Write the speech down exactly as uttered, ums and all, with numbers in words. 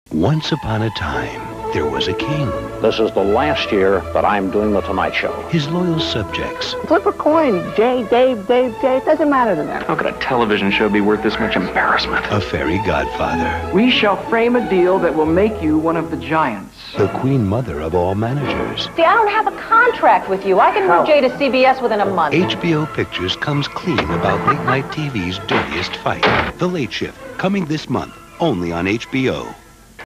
Once upon a time, there was a king. This is the last year that I'm doing The Tonight Show. His loyal subjects. Flip a coin, Jay, Dave, Dave, Jay. It doesn't matter to them. How could a television show be worth this much embarrassment? A fairy godfather. We shall frame a deal that will make you one of the giants. The queen mother of all managers. See, I don't have a contract with you. I can move Jay to C B S within a month. H B O Pictures comes clean about late-night T V's dirtiest fight. The Late Shift, coming this month, only on H B O.